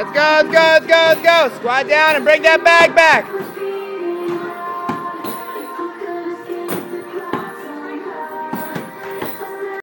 Let's go, let's go, let's go, let's go. Squat down and bring that bag back.